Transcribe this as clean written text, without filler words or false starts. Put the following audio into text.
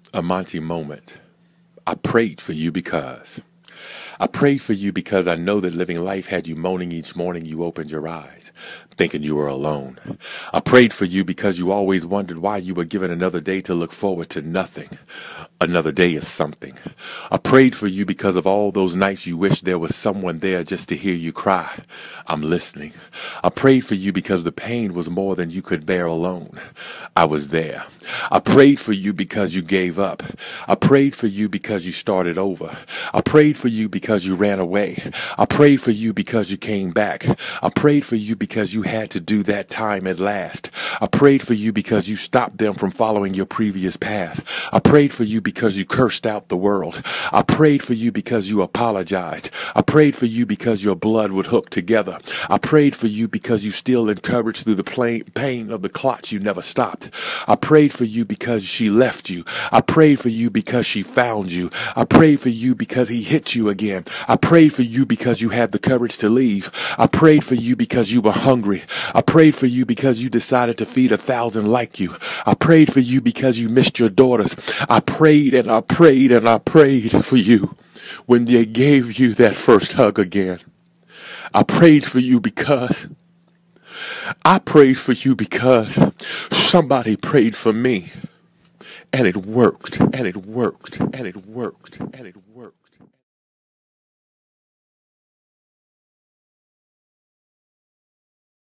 A Monty moment. I prayed for you because. I prayed for you because I know that living life had you moaning each morning you opened your eyes, thinking you were alone. I prayed for you because you always wondered why you were given another day to look forward to nothing. Another day is something. I prayed for you because of all those nights you wished there was someone there just to hear you cry. I'm listening. I prayed for you because the pain was more than you could bear alone. I was there. I prayed for you because you gave up. I prayed for you because you started over. I prayed for you because you ran away. I prayed for you because you came back. I prayed for you because you had to do that time at last. I prayed for you because you stopped them from following your previous path. I prayed for you because you cursed out the world. I prayed for you because you apologized. I prayed for you because your blood would hook together. I prayed for you because you still encouraged through the pain of the clots you never stopped. I prayed for you because she left you. I prayed for you because she found you. I prayed for you because he hit you again. I prayed for you because you had the courage to leave. I prayed for you because you were hungry. I prayed for you because you decided to feed 1,000 like you. I prayed for you because you missed your daughters. I prayed and I prayed and I prayed for you when they gave you that first hug again. I prayed for you because somebody prayed for me, and it worked, and it worked, and it worked, and it worked.